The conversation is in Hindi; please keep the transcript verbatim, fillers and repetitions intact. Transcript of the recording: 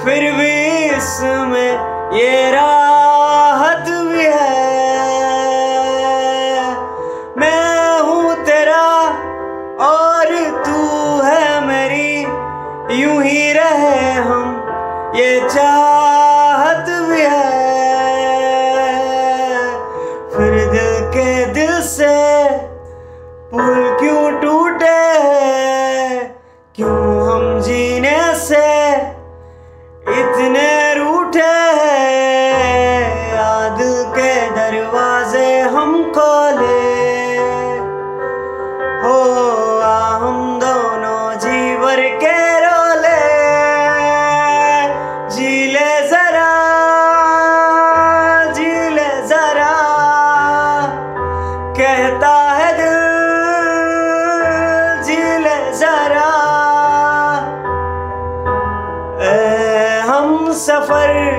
फिर भी इसमें ये राहत भी है। मैं हूँ तेरा और तू है मेरी, यूं ही रहे हम ये चाहत भी है। फिर दिल के दिल से पुल क्यों टूटे, क्यों हम जीने से इतने रूठे। याद के दरवाजे हम खोले, हो आ हम दोनों जी भर के रोले। जी ले जरा, जी ले जरा, कहता है दिल, जी ले जरा। ए हम सफर